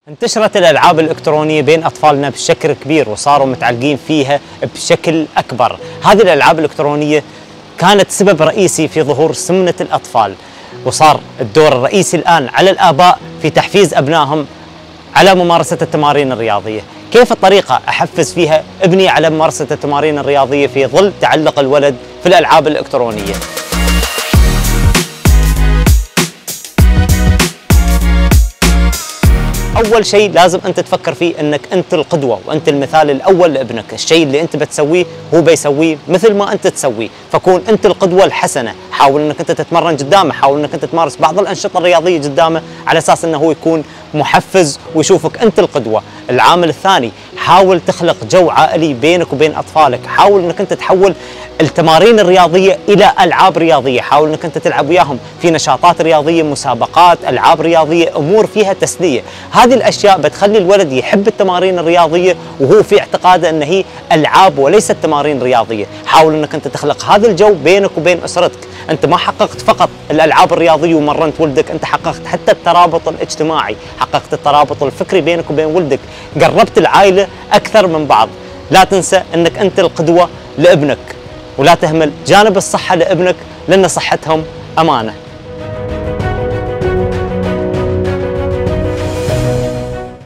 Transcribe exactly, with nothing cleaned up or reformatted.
انتشرت الألعاب الإلكترونية بين أطفالنا بشكل كبير وصاروا متعلقين فيها بشكل أكبر. هذه الألعاب الإلكترونية كانت سبب رئيسي في ظهور سمنة الأطفال، وصار الدور الرئيسي الآن على الآباء في تحفيز أبنائهم على ممارسة التمارين الرياضية. كيف الطريقة أحفز فيها ابني على ممارسة التمارين الرياضية في ظل تعلق الولد في الألعاب الإلكترونية؟ أول شيء لازم أنت تفكر فيه أنك أنت القدوة وأنت المثال الأول لابنك. الشيء اللي أنت بتسويه هو بيسويه مثل ما أنت تسويه، فكون أنت القدوة الحسنة. حاول أنك أنت تتمرن قدامه، حاول أنك أنت تمارس بعض الأنشطة الرياضية قدامه على أساس أنه هو يكون محفز ويشوفك أنت القدوة. العامل الثاني، حاول تخلق جو عائلي بينك وبين أطفالك. حاول أنك أنت تحول التمارين الرياضية إلى ألعاب رياضية، حاول أنك أنت تلعب وياهم في نشاطات رياضية، مسابقات، ألعاب رياضية، أمور فيها تسلية. هذه الأشياء بتخلي الولد يحب التمارين الرياضية وهو في اعتقاده أن هي ألعاب وليست تمارين رياضية. حاول أنك أنت تخلق هذا الجو بينك وبين أسرتك. أنت ما حققت فقط الألعاب الرياضية ومرنت ولدك، أنت حققت حتى الترابط الاجتماعي، حققت الترابط الفكري بينك وبين ولدك، قربت العائلة أكثر من بعض. لا تنسى أنك أنت القدوة لابنك، ولا تهمل جانب الصحة لابنك، لأن صحتهم أمانة.